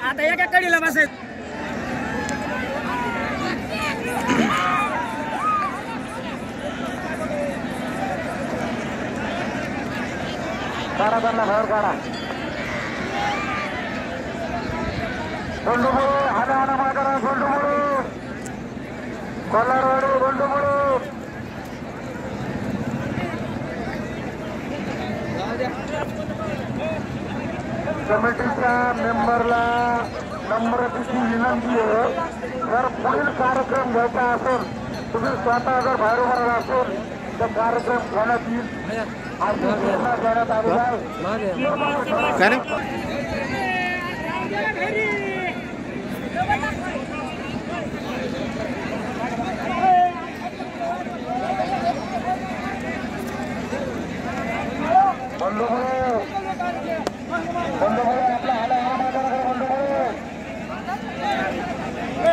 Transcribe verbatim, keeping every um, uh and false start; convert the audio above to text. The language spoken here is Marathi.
आता एका कडीला बसायचं. काढा त्यांना बाहेर काढा. गोंडूमुळे हाना हाना मागारा गोंडूमुळे कोल्हारवाडी गोंडूमुळे कमिटीच्या मेंबरला नम्रतेची विनंती आहे. जर पुढील कार्यक्रम घ्यायचा असेल, तुम्ही स्वतः जर बाहेर उभा राहिला असेल तर कार्यक्रम घेण्यात येईल. अशी सूचना देण्यात आलेली आहे. बंधुमुळे बंधुमुळे